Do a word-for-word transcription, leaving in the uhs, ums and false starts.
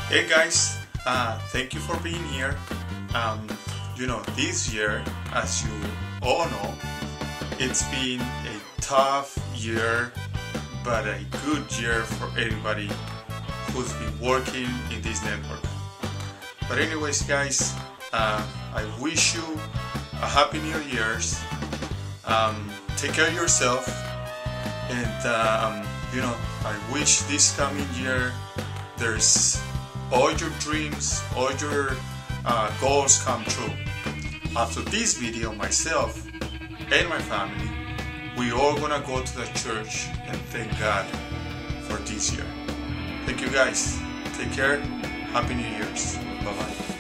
Hey guys, uh, thank you for being here. Um, you know, this year, as you all know, it's been a tough year, but a good year for everybody who's been working in this network. But anyways guys, uh, I wish you a happy New Year's. Um, take care of yourself, and um, you know, I wish this coming year there's all your dreams, all your uh, goals come true. After this video, myself and my family, we all gonna go to the church and thank God for this year. Thank you guys. Take care. Happy New Year's. Bye bye.